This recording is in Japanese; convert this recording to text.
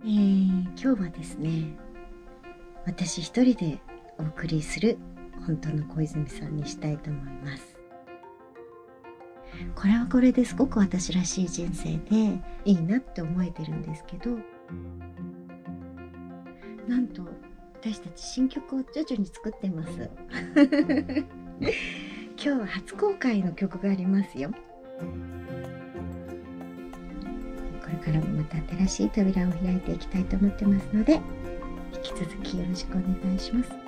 今日はですね、私一人でお送りする本当の小泉さんにしたいと思います。これはこれですごく私らしい人生でいいなって思えてるんですけど、なんと私たち新曲を徐々に作ってます今日は初公開の曲がありますよ。これからもまた新しい扉を開いていきたいと思ってますので、引き続きよろしくお願いします。